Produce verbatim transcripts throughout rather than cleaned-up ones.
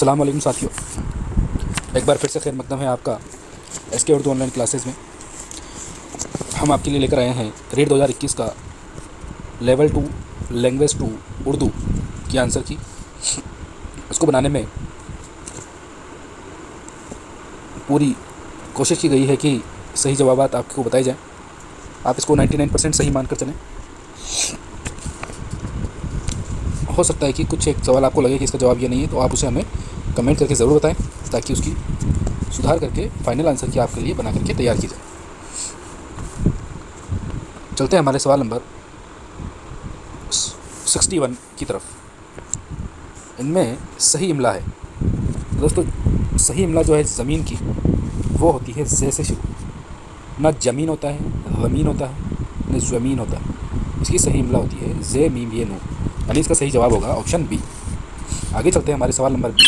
अस्सलाम वालेकुम साथियों, एक बार फिर से खैर मकदम है आपका एस के उर्दू ऑनलाइन क्लासेस में। हम आपके लिए लेकर आए हैं रेट दो हज़ार इक्कीस का level two language two Urdu की आंसर की। इसको बनाने में पूरी कोशिश की गई है कि सही जवाबात आपको बताए जाएं। आप इसको निन्यानवे परसेंट सही मानकर चलें। हो सकता है कि कुछ एक सवाल आपको लगे कि इसका जवाब ये नहीं है, तो आप उसे हमें कमेंट करके ज़रूर बताएं ताकि उसकी सुधार करके फाइनल आंसर की आपके लिए बना करके तैयार की जाए। चलते हैं हमारे सवाल नंबर इकसठ की तरफ। इनमें सही इमला है दोस्तों। सही इमला जो है ज़मीन की वो होती है ज़े से शुरू, ना ज़मीन होता है, ज़मीन होता है, न ज़मीन होता है। इसकी सही इमला होती है ज़े मीम ये नून, यानी इसका सही जवाब होगा ऑप्शन बी। आगे चलते हैं हमारे सवाल नंबर बी।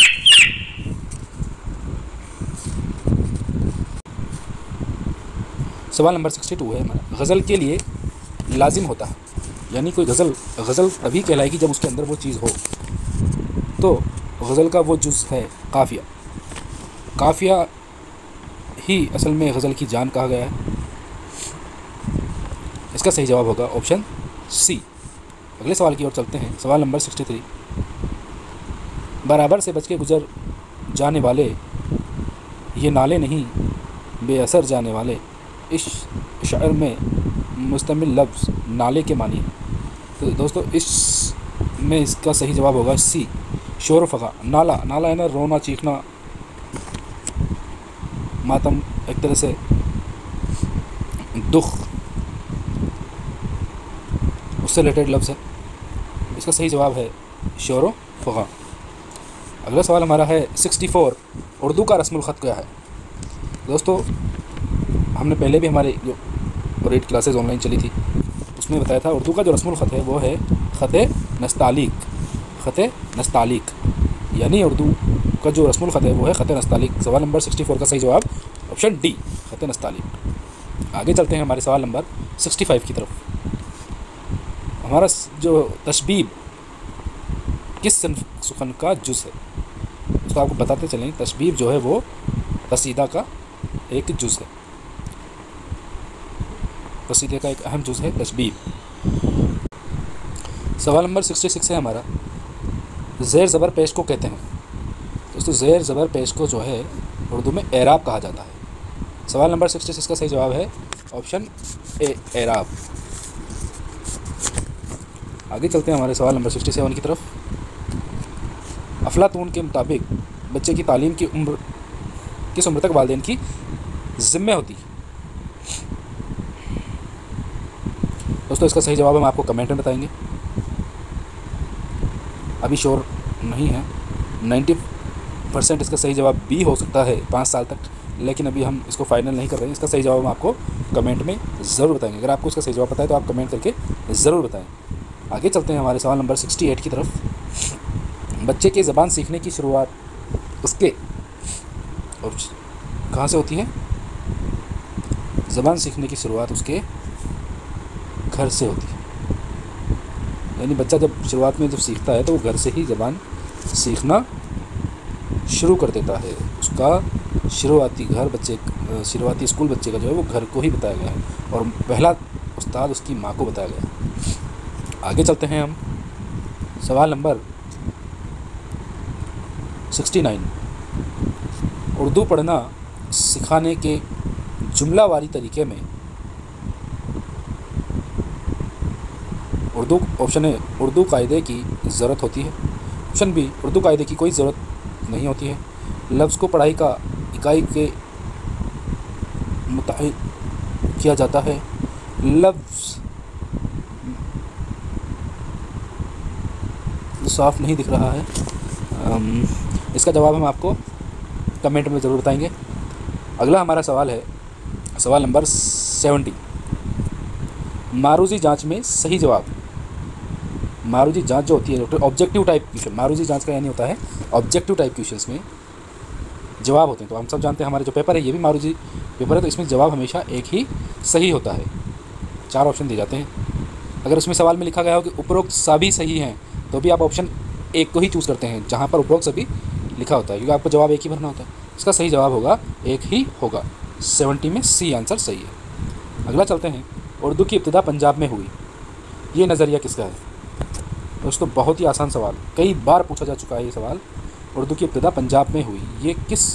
सवाल नंबर बासठ है हमारा। गज़ल के लिए लाजिम होता है, यानी कोई गज़ल गज़ल तभी कहलाएगी जब उसके अंदर वो चीज़ हो। तो गज़ल का वो जुज़ है काफ़िया। काफ़िया ही असल में गज़ल की जान कहा गया है। इसका सही जवाब होगा ऑप्शन सी। अगले सवाल की ओर चलते हैं। सवाल नंबर तिरसठ। बराबर से बच के गुजर जाने वाले ये नाले नहीं बेअसर जाने वाले, इस शायर में मुस्तमिल लफ्ज़ नाले के मानी है। तो दोस्तों इस में इसका सही जवाब होगा सी, शोर व फ़ग़ा। नाला नाला है ना, रोना चीखना मातम, एक तरह से दुख, उससे रिलेटेड लफ्ज़ है। इसका सही जवाब है शोर व फ़ग़ा। अगला सवाल हमारा है चौंसठ। उर्दू का रस्मुल ख़त क्या है दोस्तों? हमने पहले भी हमारे जो रेट क्लासेस ऑनलाइन चली थी उसमें बताया था उर्दू का जो रस्मुल ख़त है वो है ख़त नस्तालिक। ख़त नस्तालिक यानी उर्दू का जो रस्मुल ख़त है वो है ख़त नस्तालिक। सवाल नंबर चौंसठ का सही जवाब ऑप्शन डी, ख़त नस्तालिक। आगे चलते हैं हमारे सवाल नंबर पैंसठ की तरफ। हमारा जो तशबीब किस सुखन का जुज़ है, उसको आपको बताते चलें। तशबीब जो है वो कसीदा का एक जुज़ है। कसीदे का एक अहम जुज़ है तशबीब। सवाल नंबर छियासठ है हमारा। ज़ेर ज़बर पेश को कहते हैं दोस्तों। ज़ेर ज़बर पेश को जो है उर्दू में एराब कहा जाता है। सवाल नंबर छियासठ का सही जवाब है ऑप्शन ए, एराब। आगे चलते हैं हमारे सवाल नंबर सड़सठ की तरफ। अफलातून के मुताबिक बच्चे की तालीम की उम्र किस उम्र तक वालिदैन की ज़िम्मे होती है दोस्तों? इसका सही जवाब हम आपको कमेंट में बताएंगे। अभी श्योर नहीं है, नब्बे परसेंट इसका सही जवाब बी हो सकता है पाँच साल तक, लेकिन अभी हम इसको फाइनल नहीं कर रहे हैं। इसका सही जवाब हम आपको कमेंट में ज़रूर बताएंगे। अगर आपको इसका सही जवाब पता है तो आप कमेंट करके ज़रूर बताएं। आगे चलते हैं हमारे सवाल नंबर अड़सठ की तरफ। बच्चे के ज़बान सीखने की शुरुआत उसके और कहाँ से होती है? ज़बान सीखने की शुरुआत उसके घर से होती है। यानी बच्चा जब शुरुआत में जब सीखता है तो वो घर से ही ज़बान सीखना शुरू कर देता है। उसका शुरुआती घर बच्चे शुरुआती स्कूल बच्चे का जो है वो घर को ही बताया गया है और पहला उस्ताद उसकी माँ को बताया गया है। आगे चलते हैं हम। सवाल नंबर उनहत्तर। उर्दू पढ़ना सिखाने के जुमलावारी तरीके में उर्दू ऑप्शन ए उर्दू कायदे की ज़रूरत होती है। ऑप्शन बी उर्दू कायदे की कोई ज़रूरत नहीं होती है। लफ्ज़ को पढ़ाई का इकाई के मुताबिक किया जाता है। लफ्ज़ साफ नहीं दिख रहा है, आम, इसका जवाब हम आपको कमेंट में ज़रूर बताएंगे। अगला हमारा सवाल है सवाल नंबर सत्तर। मारूजी जांच में सही जवाब। मारूजी जांच जो होती है डॉक्टर ऑब्जेक्टिव टाइप क्वेश्चन, मारूजी जांच का यानी होता है ऑब्जेक्टिव टाइप क्वेश्चंस में जवाब होते हैं। तो हम सब जानते हैं हमारे जो पेपर है ये भी मारूजी पेपर है, तो इसमें जवाब हमेशा एक ही सही होता है। चार ऑप्शन दिए जाते हैं। अगर उसमें सवाल में लिखा गया हो कि उपरोक्त सभी सही हैं तो भी आप ऑप्शन एक को ही चूज़ करते हैं जहाँ पर उपरोक्त सभी लिखा होता है, क्योंकि आपको जवाब एक ही भरना होता है। इसका सही जवाब होगा एक ही होगा, सेवेंटी में सी आंसर सही है। अगला चलते हैं, उर्दू की इब्तिदा पंजाब में हुई, ये नज़रिया किसका है? दोस्तों बहुत ही आसान सवाल, कई बार पूछा जा चुका है ये सवाल। उर्दू की इब्तिदा पंजाब में हुई, ये किस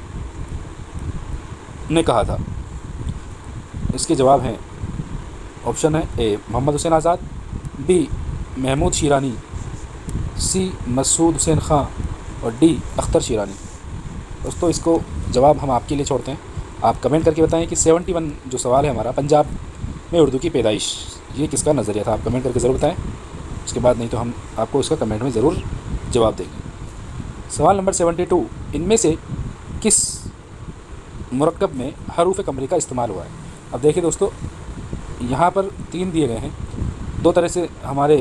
ने कहा था? इसके जवाब हैं, ऑप्शन है A Mohammad Hussain Azad, B Mahmood Shirani, C Masood Hussain Khan और डी अख्तर शिरानी। दोस्तों इसको जवाब हम आपके लिए छोड़ते हैं, आप कमेंट करके बताएं कि सेवेंटी वन जो सवाल है हमारा, पंजाब में उर्दू की पैदाइश, ये किसका नज़रिया था? आप कमेंट करके ज़रूर बताएं। उसके बाद नहीं तो हम आपको इसका कमेंट में ज़रूर जवाब देंगे। सवाल नंबर सेवेंटी टू, इनमें से किस मुरक्कब में हरूफ कमरी का इस्तेमाल हुआ है? अब देखिए दोस्तों, यहाँ पर तीन दिए गए हैं, दो तरह से हमारे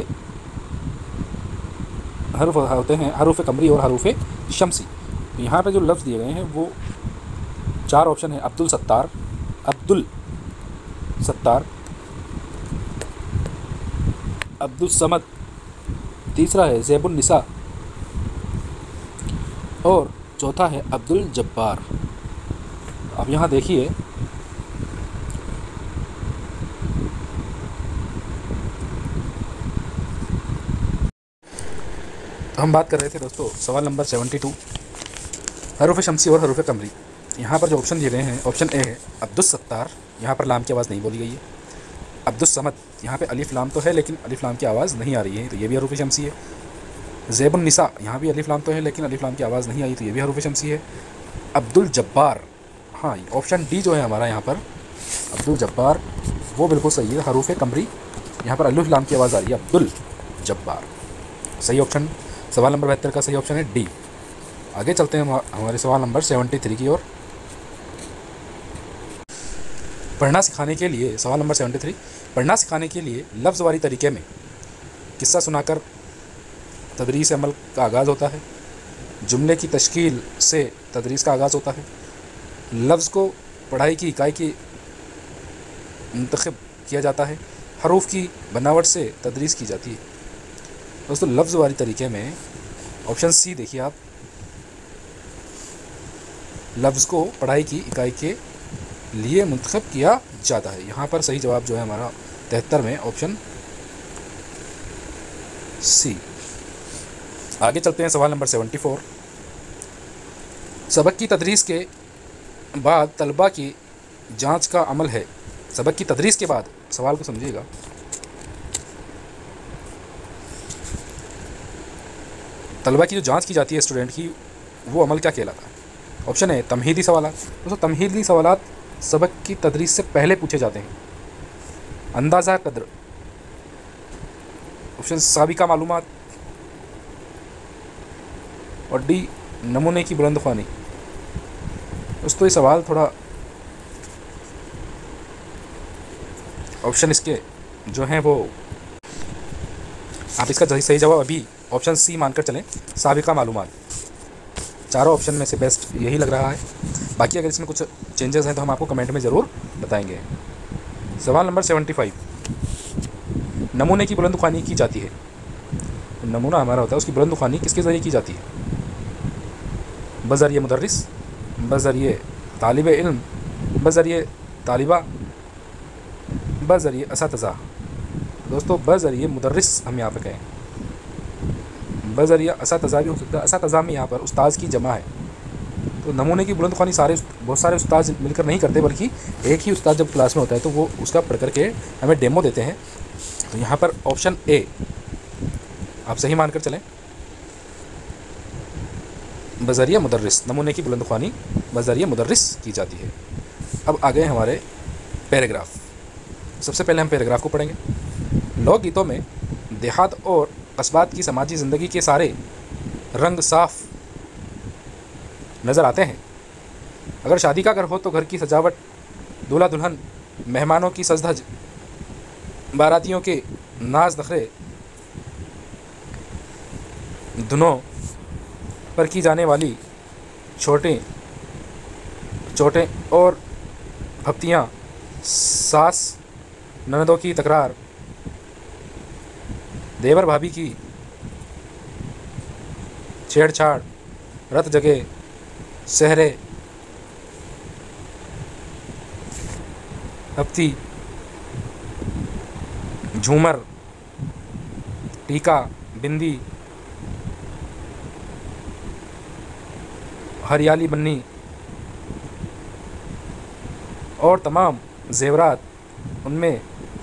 हरूफ होते हैं, हरूफ कमरी और हरूफ शमसी। तो यहाँ पर जो लफ्ज़ दिए गए हैं वो चार ऑप्शन है, अब्दुल सत्तार, अब्दुल सत्तार, अब्दुल समद, तीसरा है ज़ैबुन निसा और चौथा है अब्दुल जब्बार। अब यहाँ देखिए, हम बात कर रहे थे दोस्तों सवाल नंबर सेवेंटी टू, हरूफ शमसी और हरूफ कमरी। यहाँ पर जो ऑप्शन दिए गए हैं, ऑप्शन ए है अब्दुल सत्तार, यहाँ पर लाम की आवाज़ नहीं बोली गई है। अब्दुल समद, यहाँ पे अलिफ लाम तो है लेकिन अलिफ लाम की आवाज़ नहीं आ रही है, तो ये भी हरूफ शमसी है। ज़ैबुन निसा, यहाँ भी अलिफ लाम तो है लेकिन अलिफ लाम की आवाज़ नहीं आई, तो ये भी हरूफ शमसी है। अब्दुल जब्बार, हाँ ऑप्शन डी जो है हमारा यहाँ पर अब्दुल जब्बार, वो बिल्कुल सही है, हरूफ कमरी, यहाँ पर अलिफ लाम की आवाज़ आ रही है, अब्दुल जब्बार सही ऑप्शन। सवाल नंबर बहत्तर का सही ऑप्शन है डी। आगे चलते हैं हमारे सवाल नंबर सेवेंटी थ्री की ओर। पढ़ना सिखाने के लिए, सवाल नंबर सेवेंटी थ्री, पढ़ना सिखाने के लिए लफ्ज़ वारी तरीके में किस्सा सुनाकर तदरीस अमल का आगाज़ होता है, जुमले की तश्कील से तदरीस का आगाज़ होता है, लफ्ज़ को पढ़ाई की इकाई की मुंतखब किया जाता है, हरूफ की बनावट से तदरीस की जाती है। दोस्तों लफ्ज़ वारी तरीके में ऑप्शन सी देखिए आप, लफ्ज़ को पढ़ाई की इकाई के लिए मुंतखब किया जाता है। यहाँ पर सही जवाब जो है हमारा तिहत्तर में ऑप्शन सी। आगे चलते हैं सवाल नंबर सेवेंटी फोर, सबक की तदरीस के बाद तलबा की जांच का अमल है। सबक की तदरीस के बाद, सवाल को समझिएगा, तलबा की जो जांच की जाती है स्टूडेंट की, वो अमल क्या कहलाता है? ऑप्शन है तमहीदी सवालात। दोस्तों तमहीदी सवालात सबक की तदरीस से पहले पूछे जाते हैं। अंदाज़ा कद्र, ऑप्शन साबिका मालूमात और डी नमूने की बुलंद ख्वानी। दोस्तों ये सवाल थोड़ा, ऑप्शन इसके जो हैं वो, आप इसका सही जवाब अभी ऑप्शन सी मानकर चलें, साबिका मालूमात। चारों ऑप्शन में से बेस्ट यही लग रहा है, बाकी अगर इसमें कुछ चेंजेस हैं तो हम आपको कमेंट में ज़रूर बताएंगे। सवाल नंबर सेवेंटी फाइव, नमूने की बुलंद ख्वानी की जाती है। नमूना हमारा होता है, उसकी बुलंद ख्वानी किसके ज़रिए की जाती है? बज़रिए मुदर्रिस, बज़रिए तालिब इल्म, बज़रिए तालिबा, बज़रिए असातिज़ा। दोस्तों बज़रिए मुदर्रिस हम यहाँ पे कहें, बज़रिया असातिज़ा भी हो सकता है। असातिज़ा में यहाँ पर उस्ताद की जमा है, तो नमूने की बुलंद ख्वानी सारे बहुत सारे उस्ताद मिलकर नहीं करते, बल्कि एक ही उस्ताद जब क्लास में होता है तो वो उसका पढ़ करके हमें डेमो देते हैं। तो यहाँ पर ऑप्शन ए आप सही मानकर चलें, बज़रिया मुदर्रिस, नमूने की बुलंद ख्वानी बज़रिया मुदर्रिस की जाती है। अब आ गए हमारे पैराग्राफ। सबसे पहले हम पैराग्राफ को पढ़ेंगे। लोकगीतों में देहात और कस्बात की समाजी ज़िंदगी के सारे रंग साफ नज़र आते हैं। अगर शादी का घर हो तो घर की सजावट, दूल्हा दुल्हन, मेहमानों की सजधज, बारातियों के नाज नखरे, धुनों पर की जाने वाली छोटे चोटें और हफ्तियाँ, सास ननदों की तकरार, देवर भाभी की छेड़छाड़, रत जगे, सहरे, हफ्ती, झूमर, टीका, बिंदी, हरियाली बन्नी और तमाम जेवरात, उनमें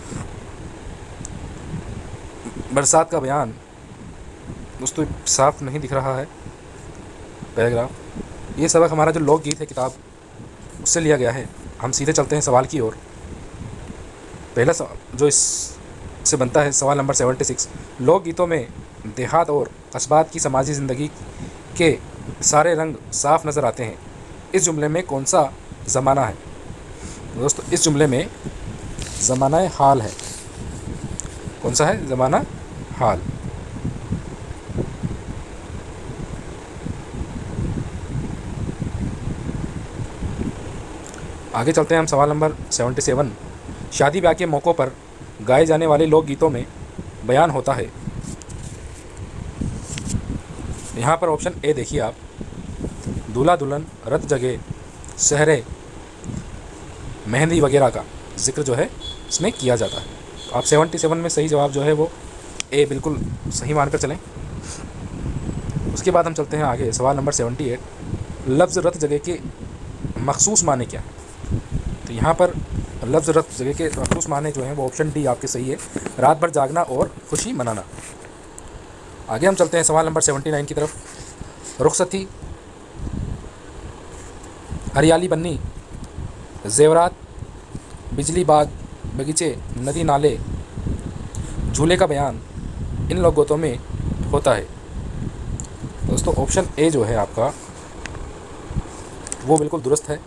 बरसात का बयान। दोस्तों साफ नहीं दिख रहा है पैराग्राफ। ये सबक हमारा जो लोकगीत है किताब उससे लिया गया है। हम सीधे चलते हैं सवाल की ओर। पहला सवाल जो इस से बनता है, सवाल नंबर सेवेंटी सिक्स। लोकगीतों में देहात और कस्बात की समाजी ज़िंदगी के सारे रंग साफ नज़र आते हैं। इस जुमले में कौन सा ज़माना है? दोस्तों इस जुमले में ज़माना हाल है। कौन सा है? ज़माना हाल। आगे चलते हैं हम सवाल नंबर सेवेंटी सेवन। शादी ब्याह के मौक़ों पर गाए जाने वाले लोकगीतों में बयान होता है। यहाँ पर ऑप्शन ए देखिए आप, दूल्हा दुल्हन, रत जगे, सहरे, मेहंदी वगैरह का जिक्र जो है इसमें किया जाता है। तो आप सेवेंटी सेवन में सही जवाब जो है वो ए बिल्कुल सही मानकर चलें। उसके बाद हम चलते हैं आगे, सवाल नंबर सेवेंटी एट। लफ्ज़ रत जगह के मखसूस माने क्या है? तो यहाँ पर लफ्ज़ रत जगह के मखसूस माने जो हैं वो ऑप्शन डी आपके सही है, रात भर जागना और खुशी मनाना। आगे हम चलते हैं सवाल नंबर सेवेंटी नाइन की तरफ। रुखसती, हरियाली बन्नी, जेवरात, बिजली बाग, बगीचे, नदी नाले, झूले का बयान इन लोकगीतों में होता है। दोस्तों ऑप्शन ए जो है आपका वो बिल्कुल दुरुस्त है।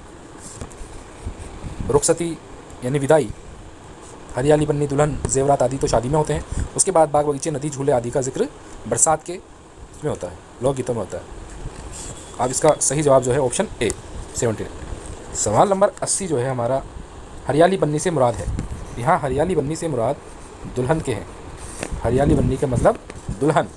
रुखसती यानी विदाई, हरियाली बन्नी, दुल्हन, जेवरात आदि तो शादी में होते हैं। उसके बाद बाग बगीचे, नदी, झूले आदि का जिक्र बरसात के इसमें होता है, लोकगीतों में होता है। अब इसका सही जवाब जो है ऑप्शन ए सेवेंटी नाइन। सवाल नंबर अस्सी जो है हमारा, हरियाली बन्नी से मुराद है। यहाँ हरियाली बन्नी से मुराद दुल्हन के हैं। हरियाली बन्नी का मतलब दुल्हन।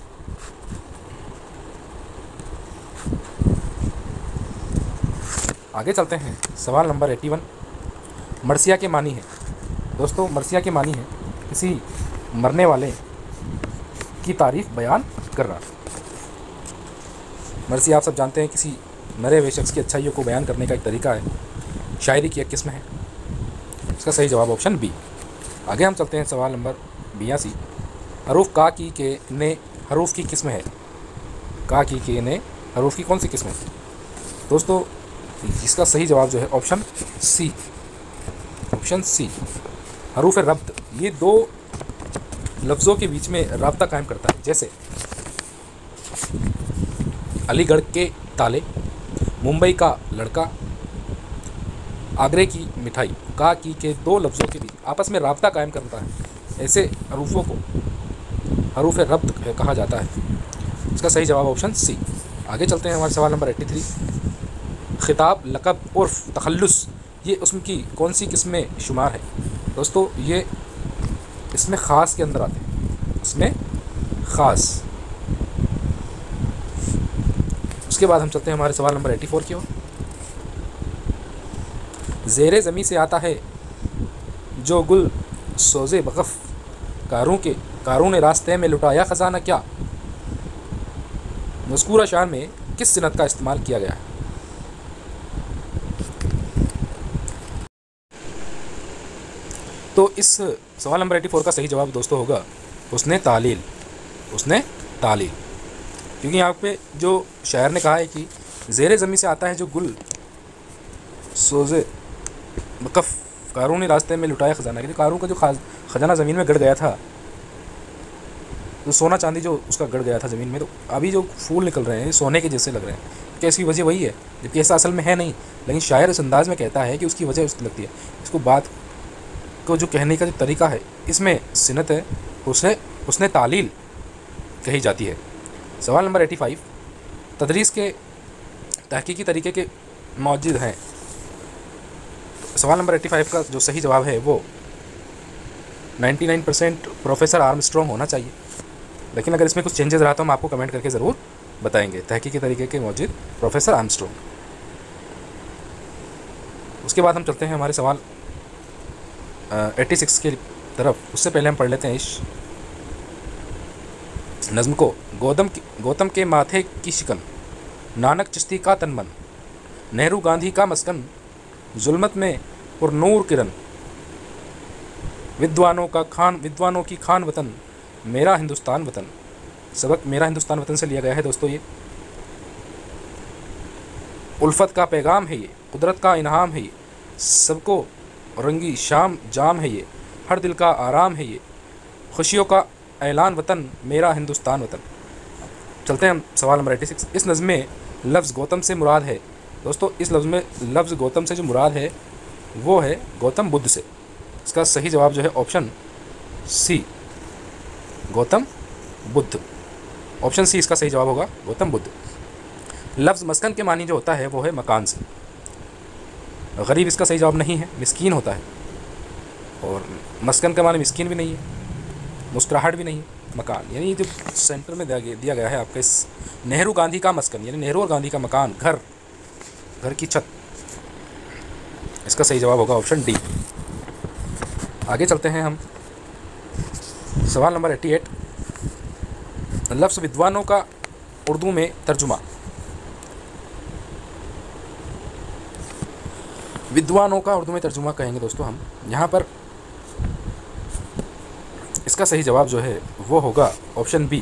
आगे चलते हैं, सवाल नंबर इक्यासी। मरसिया के मानी है। दोस्तों मरसिया के मानी है किसी मरने वाले की तारीफ बयान करना। मरसिया आप सब जानते हैं किसी मरे हुए शख्स की अच्छाइयों को बयान करने का एक तरीका है, शायरी की एक किस्म है। इसका सही जवाब ऑप्शन बी। आगे हम चलते हैं सवाल नंबर बयासी। हरूफ का की के ने हरूफ की किस्म है। का की के ने हरूफ की कौन सी किस्म है? दोस्तों इसका सही जवाब जो है ऑप्शन सी, ऑप्शन सी, हरूफ रब्त। ये दो लफ्ज़ों के बीच में राब्ता कायम करता है। जैसे अलीगढ़ के ताले, मुंबई का लड़का, आगरे की मिठाई। का की के दो लफ्ज़ों के बीच आपस में राब्ता कायम करता है। ऐसे हरूफों को हरूफ रब्त कहा जाता है। इसका सही जवाब ऑप्शन सी। आगे चलते हैं हमारे सवाल नंबर तिरासी। खिताब, लक़ब और तखल्लुस ये उसम की कौन सी किस्म में शुमार है? दोस्तों ये इसमें ख़ास के अंदर आते हैं, इसमें ख़ास। उसके बाद हम चलते हैं हमारे सवाल नंबर चौरासी की ओर। ज़ेरे ज़मीं से आता है जो गुल सोज़े बक़फ़, कारों के कारों ने रास्ते में लुटाया ख़जाना क्या? मज़कूरा शार में किस सिनत का इस्तेमाल किया गया है? तो इस सवाल नंबर चौरासी का सही जवाब दोस्तों होगा उसने तालील, उसने तालील। क्योंकि यहाँ पे जो शायर ने कहा है कि ज़ेरे ज़मीं से आता है जो गुल सोज़े बक़फ़, कारों ने रास्ते में लुटाया ख़जाना। क्योंकि कारों का जो ख़जाना ज़मीन में गड़ गया था, तो सोना चांदी जो उसका गड़ गया था ज़मीन में, तो अभी जो फूल निकल रहे हैं सोने के जैसे लग रहे हैं। क्या इसकी वजह वही है? जबकि ऐसा असल में है नहीं, लेकिन शायर इस अंदाज़ में कहता है कि उसकी वजह उसकी लगती है। इसको बात को जो कहने का जो तरीका है इसमें सिनत है, उसे उसने तालील कही जाती है। सवाल नंबर पचासी। तदरीस के तहकीकी तरीके के मौजूद हैं। सवाल नंबर पचासी का जो सही जवाब है वो निन्यानवे परसेंट प्रोफेसर आर्मस्ट्रॉन्ग होना चाहिए। लेकिन अगर इसमें कुछ चेंजेस रहा तो हम आपको कमेंट करके ज़रूर बताएंगे तहकीकी तरीके के मौजूद प्रोफेसर आर्मस्ट्रॉन्ग। उसके बाद हम चलते हैं हमारे सवाल एट्टी सिक्स की तरफ। उससे पहले हम पढ़ लेते हैं इस नज़्म को। गौतम की गौतम के माथे की शिकन, नानक चिश्ती का तन मन, नेहरू गांधी का मस्कन, जुल्मत में पुरनूर किरण, विद्वानों का खान विद्वानों की खान वतन, मेरा हिंदुस्तान वतन। सबक मेरा हिंदुस्तान वतन से लिया गया है दोस्तों। ये उल्फत का पैगाम है, ये कुदरत का इनाम है, ये सबको रंगी शाम जाम है, ये हर दिल का आराम है, ये खुशियों का ऐलान वतन, मेरा हिंदुस्तान वतन। चलते हैं हम सवाल नंबर एट्टी सिक्स। इस नज़्म में लफ्ज़ गौतम से मुराद है दोस्तों, इस लफ्ज़ में लफ्ज़ गौतम से जो मुराद है वो है गौतम बुद्ध से। इसका सही जवाब जो है option C, Gautam Buddha. Option C इसका सही जवाब होगा, गौतम बुद्ध। लफ्ज़ मस्कन के मानी जो होता है वो है मकान से। गरीब इसका सही जवाब नहीं है, मिस्कीन होता है। और मस्कन का मानी मिस्कीन भी नहीं है, मुस्कुराहट भी नहीं है, मकान। यानी जो सेंटर में दिया गया है आपके इस नेहरू गांधी का मस्कन, यानी नेहरू और गांधी का मकान, घर, घर की छत। इसका सही जवाब होगा ऑप्शन डी। आगे चलते हैं हम सवाल नंबर एट्टी एट। लफ्ज़ विद्वानों का उर्दू में तर्जुमा। विद्वानों का उर्दू में तर्जुमा कहेंगे दोस्तों हम। यहाँ पर इसका सही जवाब जो है वो होगा ऑप्शन बी,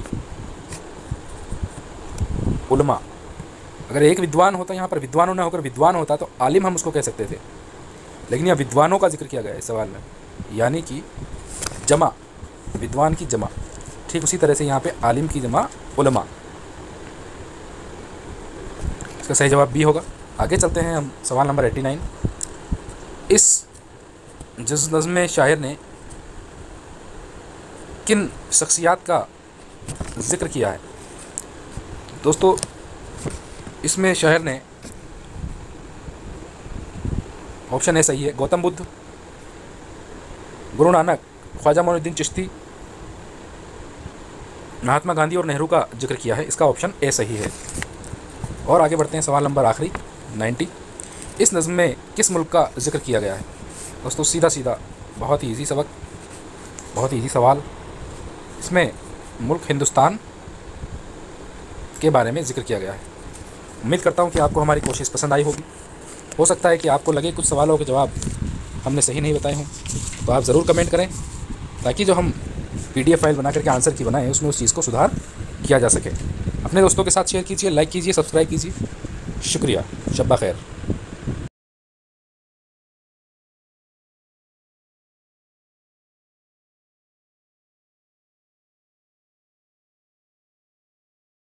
उलमा। अगर एक विद्वान होता, यहाँ पर विद्वानों न होकर विद्वान होता तो आलिम हम उसको कह सकते थे, लेकिन यहाँ विद्वानों का जिक्र किया गया है इस सवाल में, यानी कि जमा, विद्वान की जमा। ठीक उसी तरह से यहाँ पे आलिम की जमा उलमा। इसका सही जवाब बी होगा। आगे चलते हैं हम सवाल नंबर एट्टी नाइन। इस जिस नज़्म में शायर ने किन शख्सियात का जिक्र किया है दोस्तों, इसमें शायर ने, ऑप्शन ए सही है, गौतम बुद्ध, गुरु नानक, ख्वाजा मोइनुद्दीन चिश्ती, महात्मा गांधी और नेहरू का जिक्र किया है। इसका ऑप्शन ए सही है। और आगे बढ़ते हैं सवाल नंबर आखिरी नाइन्टी। इस नज़्म में किस मुल्क का जिक्र किया गया है दोस्तों? सीधा सीधा, बहुत ही ईजी सबक, बहुत ही ईजी सवाल। इसमें मुल्क हिंदुस्तान के बारे में जिक्र किया गया है। उम्मीद करता हूँ कि आपको हमारी कोशिश पसंद आई होगी। हो सकता है कि आपको लगे कुछ सवालों के जवाब हमने सही नहीं बताए हों, तो आप ज़रूर कमेंट करें, ताकि जो हम पीडीएफ फाइल बना करके आंसर की बनाएं उसमें उस चीज़ को सुधार किया जा सके। अपने दोस्तों के साथ शेयर कीजिए, लाइक कीजिए, सब्सक्राइब कीजिए। शुक्रिया, शब्बा खैर।